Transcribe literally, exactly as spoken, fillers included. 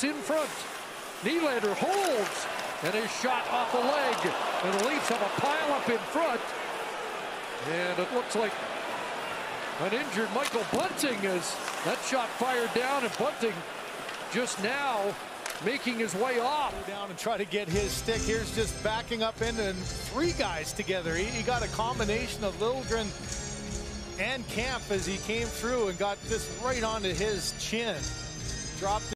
gets in front. Nylander holds, and his shot off the leg. And the Leafs have a pile up in front. And it looks like an injured Michael Bunting as that shot fired down, and Bunting just now making his way off. Down and try to get his stick. Here's just backing up in, and three guys together. He, he got a combination of Liljegren and Campf as he came through and got this right onto his chin. Dropped